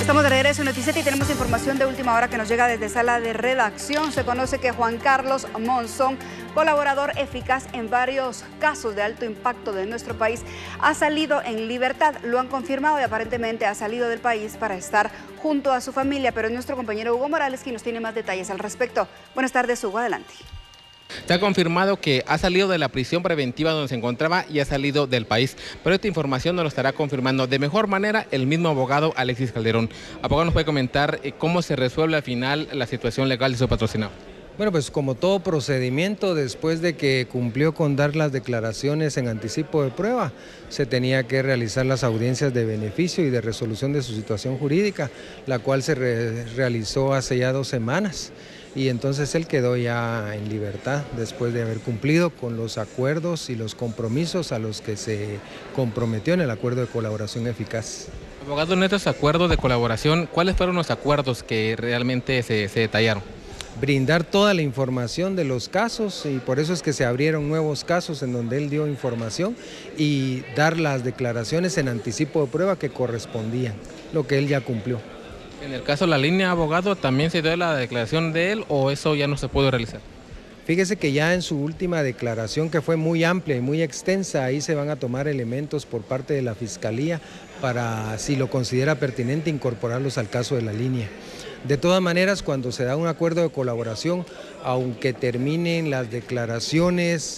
Estamos de regreso en Noticias y tenemos información de última hora que nos llega desde sala de redacción. Se conoce que Juan Carlos Monzón, colaborador eficaz en varios casos de alto impacto de nuestro país, ha salido en libertad. Lo han confirmado y aparentemente ha salido del país para estar junto a su familia, pero es nuestro compañero Hugo Morales quien nos tiene más detalles al respecto. Buenas tardes, Hugo, adelante. Se ha confirmado que ha salido de la prisión preventiva donde se encontraba y ha salido del país, pero esta información nos lo estará confirmando de mejor manera el mismo abogado Alexis Calderón. Abogado, ¿nos puede comentar cómo se resuelve al final la situación legal de su patrocinado? Bueno, pues como todo procedimiento, después de que cumplió con dar las declaraciones en anticipo de prueba, se tenía que realizar las audiencias de beneficio y de resolución de su situación jurídica, la cual se realizó hace ya 2 semanas. Y entonces él quedó ya en libertad después de haber cumplido con los acuerdos y los compromisos a los que se comprometió en el acuerdo de colaboración eficaz. Abogado, en estos acuerdos de colaboración, ¿cuáles fueron los acuerdos que realmente se detallaron? Brindar toda la información de los casos, y por eso es que se abrieron nuevos casos en donde él dio información, y dar las declaraciones en anticipo de prueba que correspondían, lo que él ya cumplió. En el caso de la línea, abogado, ¿también se dio la declaración de él o eso ya no se pudo realizar? Fíjese que ya en su última declaración, que fue muy amplia y muy extensa, ahí se van a tomar elementos por parte de la Fiscalía para, si lo considera pertinente, incorporarlos al caso de la línea. De todas maneras, cuando se da un acuerdo de colaboración, aunque terminen las declaraciones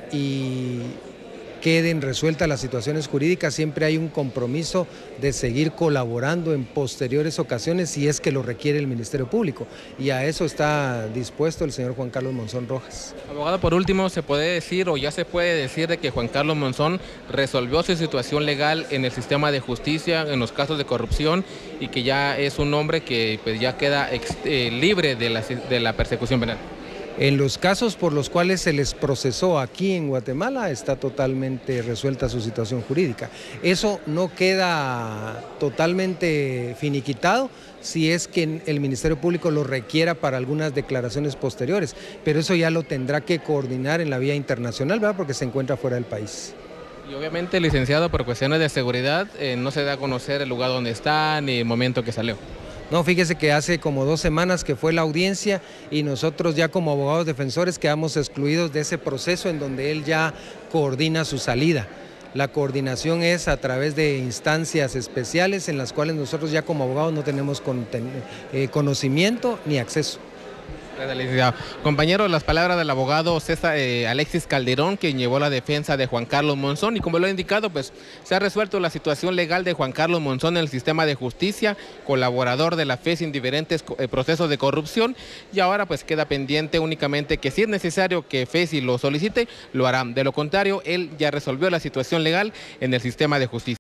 y queden resueltas las situaciones jurídicas, siempre hay un compromiso de seguir colaborando en posteriores ocasiones si es que lo requiere el Ministerio Público, y a eso está dispuesto el señor Juan Carlos Monzón Rojas. Abogado, por último, ¿se puede decir o ya se puede decir de que Juan Carlos Monzón resolvió su situación legal en el sistema de justicia, en los casos de corrupción, y que ya es un hombre que pues, ya queda libre de la persecución penal? En los casos por los cuales se les procesó aquí en Guatemala está totalmente resuelta su situación jurídica. Eso no queda totalmente finiquitado si es que el Ministerio Público lo requiera para algunas declaraciones posteriores, pero eso ya lo tendrá que coordinar en la vía internacional, ¿verdad? Porque se encuentra fuera del país. Y obviamente, licenciado, por cuestiones de seguridad, no se da a conocer el lugar donde está ni el momento que salió. No, fíjese que hace como 2 semanas que fue la audiencia y nosotros ya como abogados defensores quedamos excluidos de ese proceso en donde él ya coordina su salida. La coordinación es a través de instancias especiales en las cuales nosotros ya como abogados no tenemos conocimiento ni acceso. Compañero, las palabras del abogado Alexis Calderón, quien llevó la defensa de Juan Carlos Monzón, y como lo ha indicado, pues se ha resuelto la situación legal de Juan Carlos Monzón en el sistema de justicia, colaborador de la FES en diferentes procesos de corrupción, y ahora pues queda pendiente únicamente que si es necesario que FESI lo solicite, lo hará. De lo contrario, él ya resolvió la situación legal en el sistema de justicia.